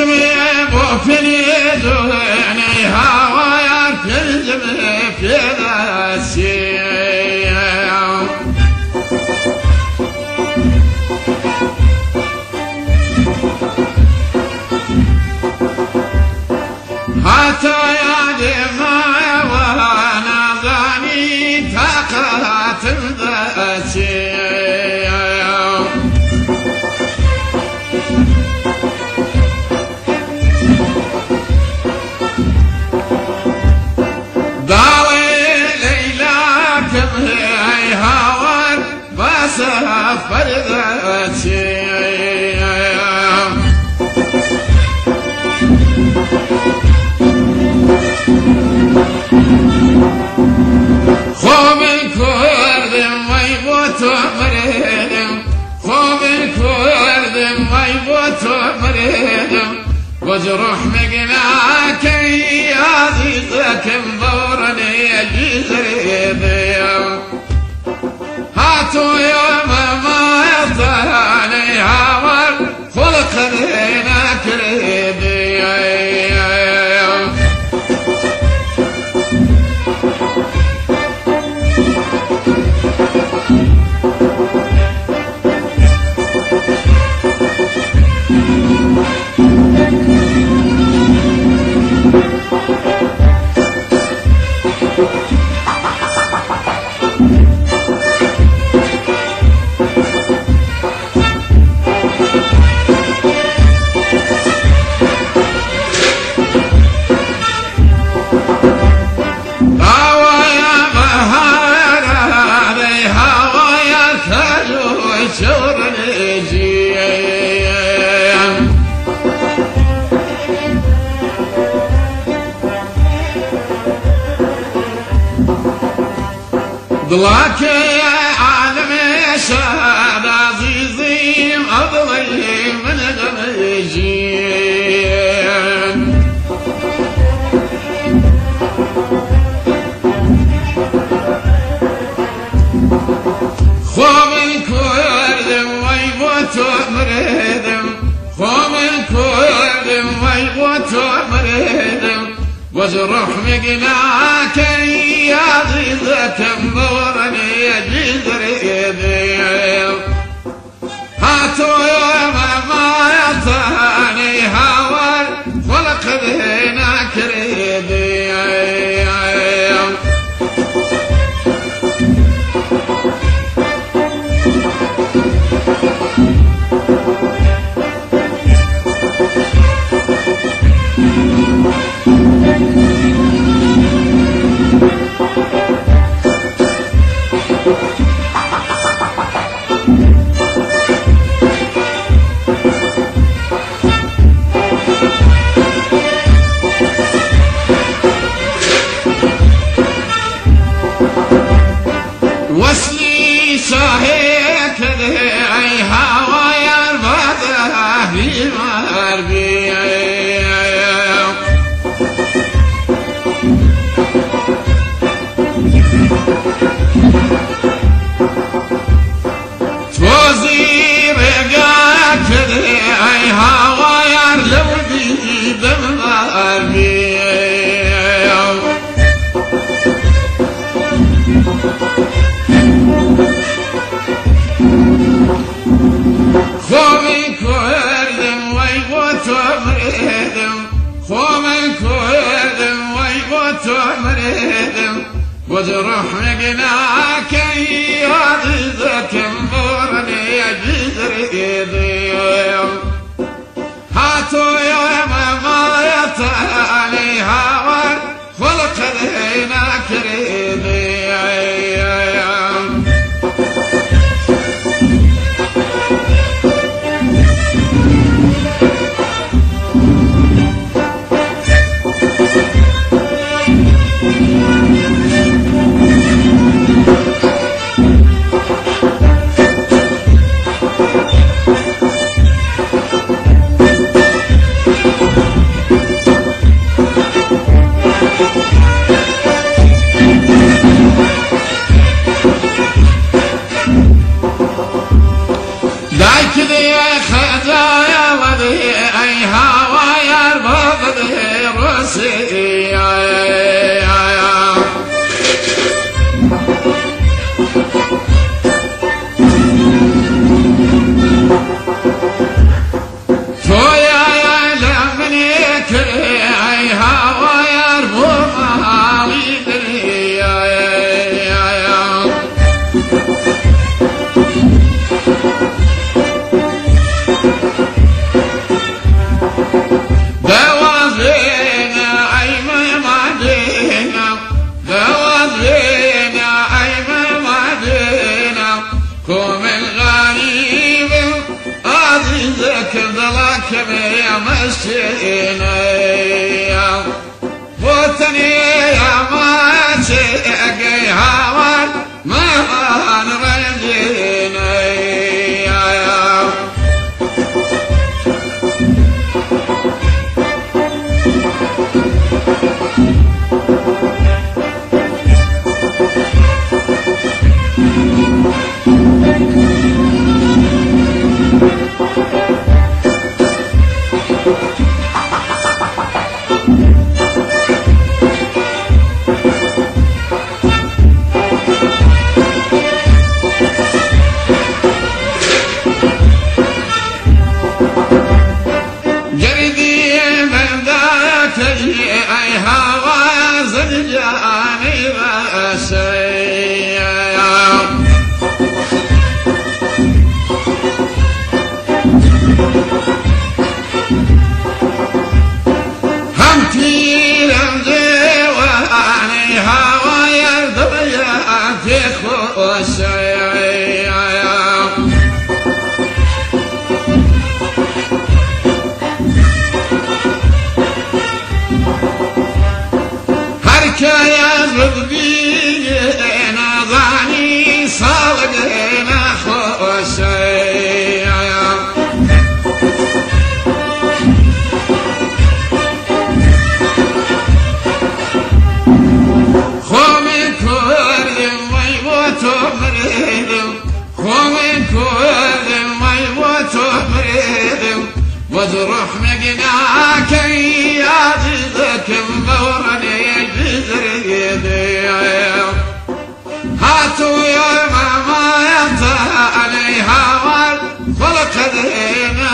وفريدوني هوايا تلزم في ذا السيم حتى يا دماء وانا ظني تقات ذا السيم سافر ذا السيم خوب الكرد ويبوت مريدم خوب الكرد ويبوت مريدم وجروح مقناك يا عزيزك مبورني جزريدي هاتوا يوم ما يطلعني عمر خلق لنا كريدي ضلاك يا عالم يا شهد عزيزي أضلي من غمجين خوب الكرد ويبوت مريدم خوب الكرد ويبوت مريدم وجروح مقناك يا عزيزك مبورني جزريدي هاتوا يوم ما يطاني هوار خلق ذينا كريدي وصلي شاهيك ذي هوايا البضع في مربي توزي رقاك ذي هوايا لودي بمربي خوب الكرد ويبوت مريدم خوب الكرد ويبوت مريدم وجروح مقناك يا عزيزك مبورني جزريدي هاتوا يوم ما يطلعني هوار خلق لنا كريدي مسكيني فوتني يا ما تشقي هوان ما نرجيني أي هوا زجاني بأسيام همتي لمزي واني هوا يردب ياتي خوشيام يا ربينا ظاني صادقنا خوشي خومي كردم ويبوتو مريدم خومي كردم ويبوتو مريدم وزروح مقناك يا جزك مبورني هاتوا يا ماما ينتهى عليها والخلق ذهن